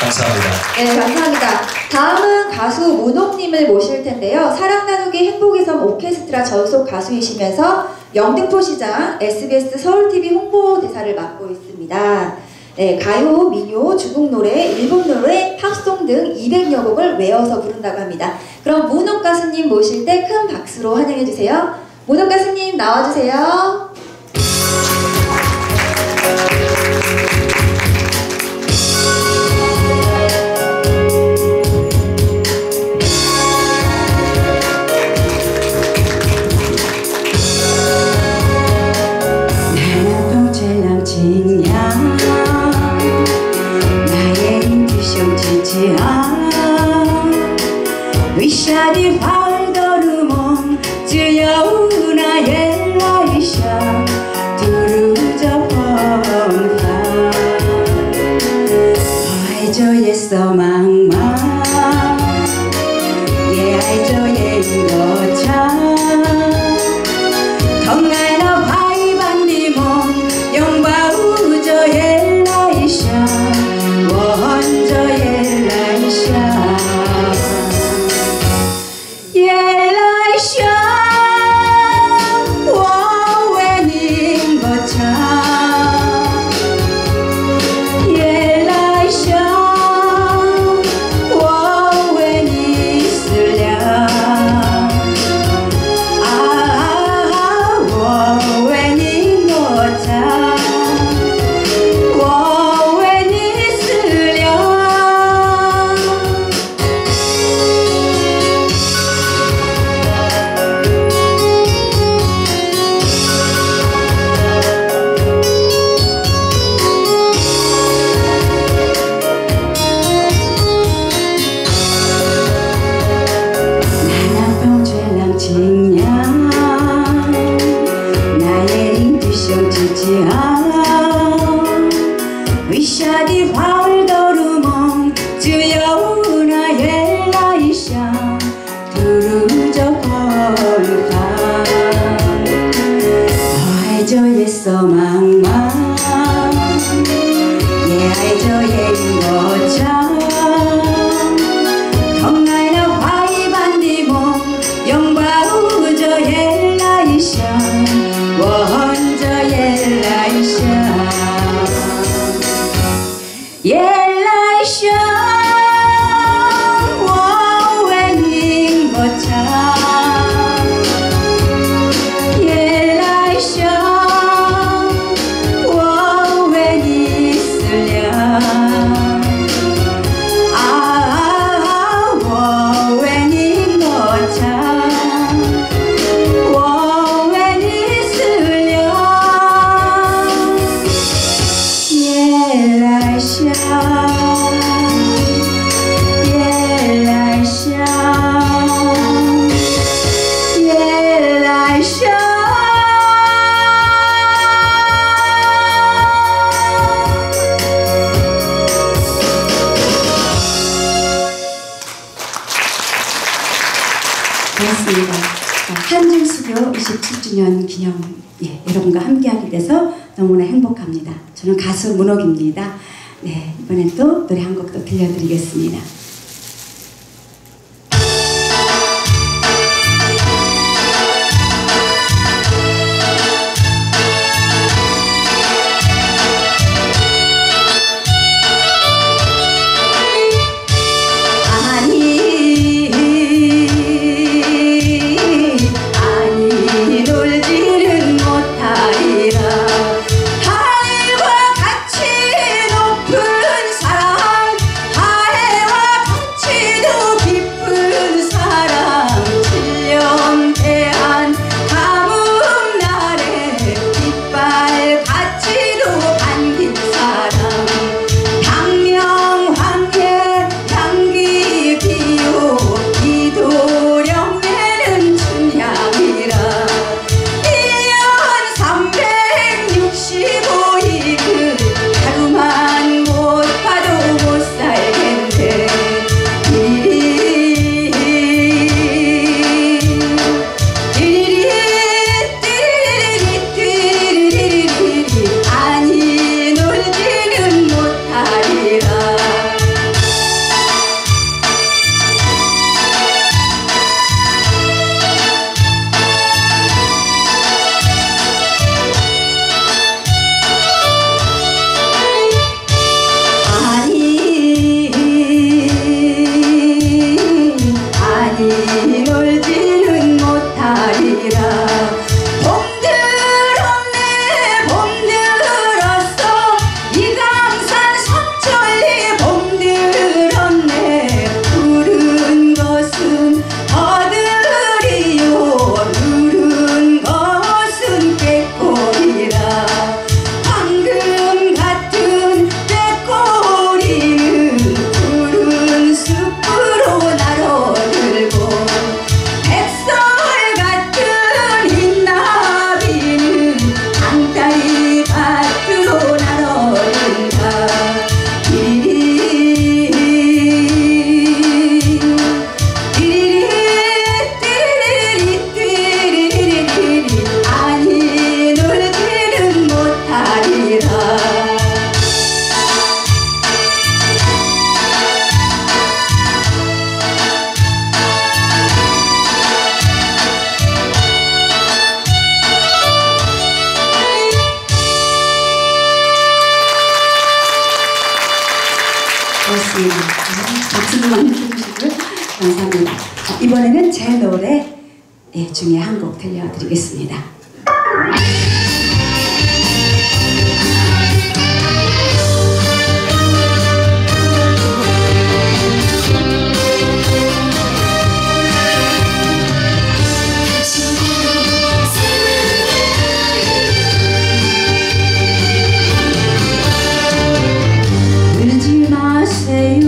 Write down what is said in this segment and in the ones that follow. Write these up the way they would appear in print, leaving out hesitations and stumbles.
감사합니다. 네, 감사합니다. 다음은 가수 문옥님을 모실 텐데요. 사랑 나누기 행복의 섬 오케스트라 전속 가수이시면서 영등포시장 SBS 서울TV 홍보대사를 맡고 있습니다. 네, 가요, 민요, 중국 노래, 일본 노래, 팝송 등 200여 곡을 외워서 부른다고 합니다. 그럼 문옥 가수님 모실 때 큰 박수로 환영해 주세요. 문옥 가수님 나와주세요. Vishadi Valdarumon Jiyauna Yelaisha Turuja Ponta Aijo Yeso Mangma Ye Aijo Yengocha Tongaina Pai Bandimon Yongba Ujo Yelaisha Wonjo Yelaisha Vishadi Valdarumon Jiyauna Yelaisha Turuja Ponta Aijo Yeso Mangma Ye Aijo Yengocha Tongaina Pai Bandimon Yongba Ujo Yelaisha Wonjo Yelaisha Yelaisha Wowening Bocha Yelaisha Woweni Sulya Wowening Bocha Woweni Sulya Yelaisha 고맙습니다. 한중수교 27주년 기념 여러분과 함께하게 돼서 너무나 행복합니다. 저는 가수 문옥입니다. 네, 이번엔 또 노래 한 곡 또 들려드리겠습니다. 하늘과 같이 높은 사랑 하늘과 고맙습니다. 박수도 많이 쳐주시고요. 감사합니다. 자, 이번에는 제 노래 중에 한 곡 들려드리겠습니다. 울지 마세요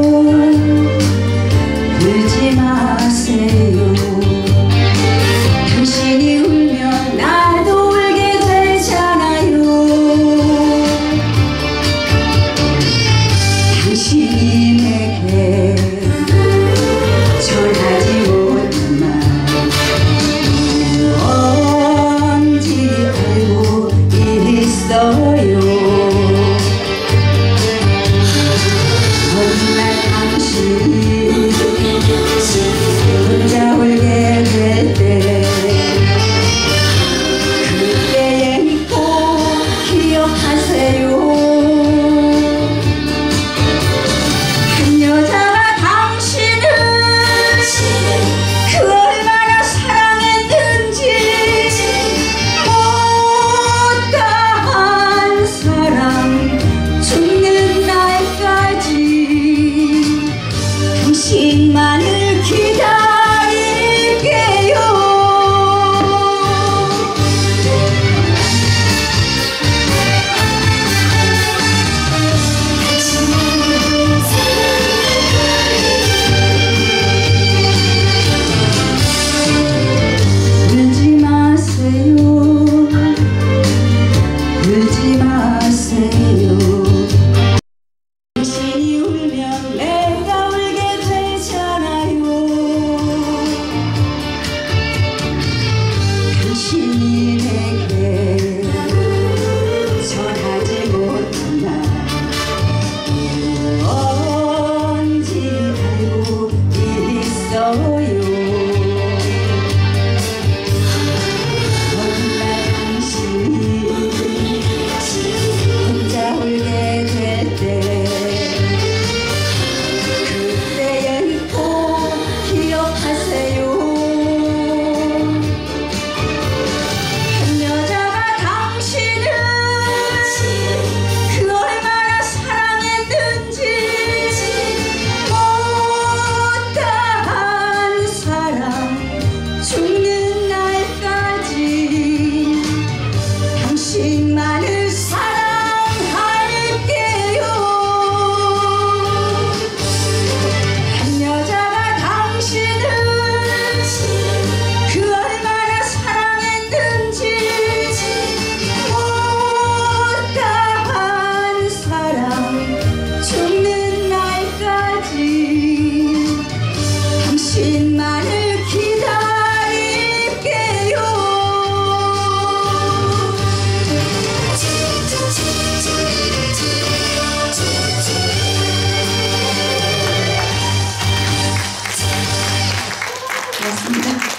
울지 마세요 당신이 울면 나도 울게 되잖아요 당신이 내게 전하지 못한 말 뭔지 알고 있어요 어느 날 당신이 혼자 울게 될 때 그때엔 꼭 기억하세요 한 여자가 당신을 그 얼마나 사랑했는지 못다한 사랑 죽는 날까지 당신만을 기다릴게요 울지 마세요 울지 마세요 당신이 울면 내가 울게 되잖아요 당신이 내게 전하지 못한 말 뭔지 알고 있어요 어느 날 당신이 혼자 울게 될 때 그때엔 꼭 기억하세요 한 여자가 당신을 그 얼마나 사랑했는지 못다한 사랑 죽는 날까지 당신만을 사랑할게요 한 여자가 당신을 그 얼마나 사랑했는지 못다한 사랑 죽는 날까지 당신만을 기다릴게요 고맙습니다.